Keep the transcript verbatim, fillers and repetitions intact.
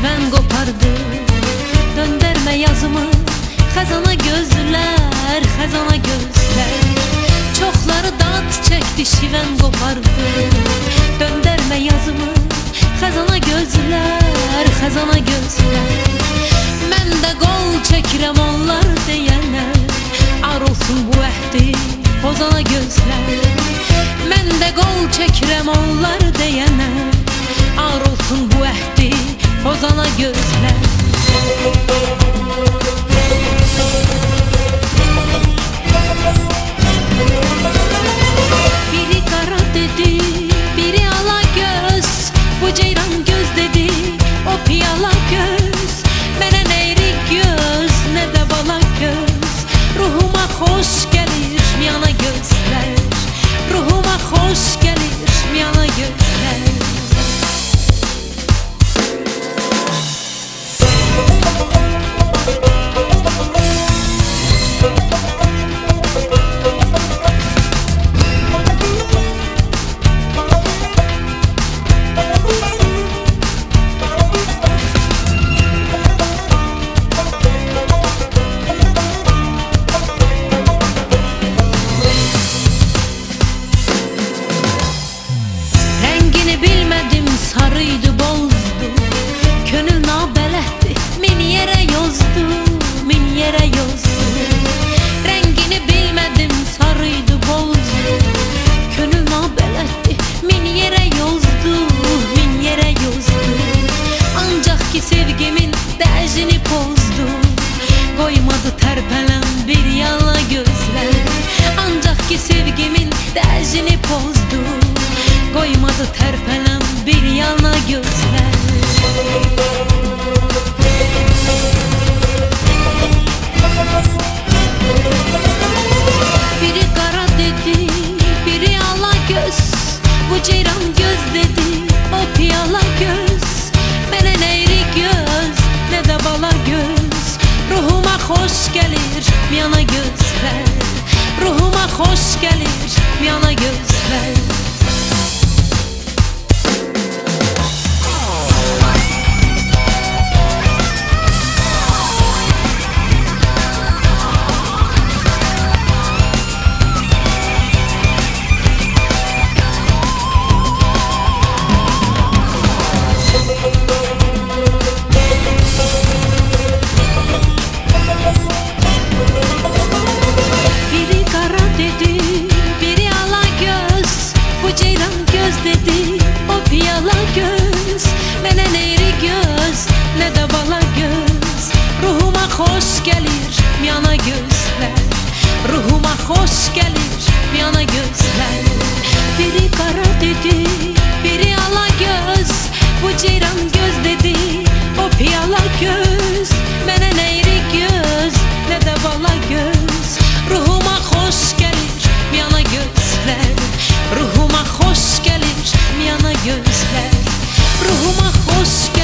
şivən qopardı. Döndərmə yazımı xəzana gözlər, xəzana gözlər. Çoxları dad çəkdi, şivən qopardı. Döndərmə yazımı xəzana gözlər, xəzana gözlər. Mən də qol çəkirəm onlar deyənə, ar olsun bu əhdi pozana gözlər. Mən də qol çəkirəm onlar deyənə, ar olsun bu əhdi pozana gözlər. Biri qara dedi, biri ala göz, bu ceyran göz dedi, o piyala göz. Mənə nə iri göz, nə də bala göz. Ruhuma xoş gəlir yana gözlər, ruhuma xoş gəlir yana gözlər. Bilmədim sarıydı bozdu, könül nabələtdi, min yerə yozdu, min yerə yozdu. Rəngini bilmədim sarıydı bozdu, könül nabələtdi, min yerə yozdu, min yerə yozdu. Ancaq ki sevgimin dəcini pozdu, qoymadı tərpələn bir yana gözlər. Ancaq ki sevgimin dəcini pozdu, qoymadı tərpələn bir yana gözlər. Biri qara dedi, biri ala göz, bu ceyran göz dedi, o piyala göz. Mənə nə iri göz, nə də bala göz. Ruhuma xoş gəlir yana gözlər, ruhuma xoş gəlir yana gözlər. Dedi, o piyala göz. Mənə nə iri göz, nə də bala göz. Ruhuma xoş gəlir yana gözlər, ruhuma xoş gəlir yana gözlər. Biri qara dedi, biri ala göz, bu ceyran göz dedi, o piyala göz. Mənə nə iri göz, nə də bala göz. Ruhuma xoş gəlir yana gözlər, ruhuma xoş gəlir yana gözlər, ruhuma xoş gəlir.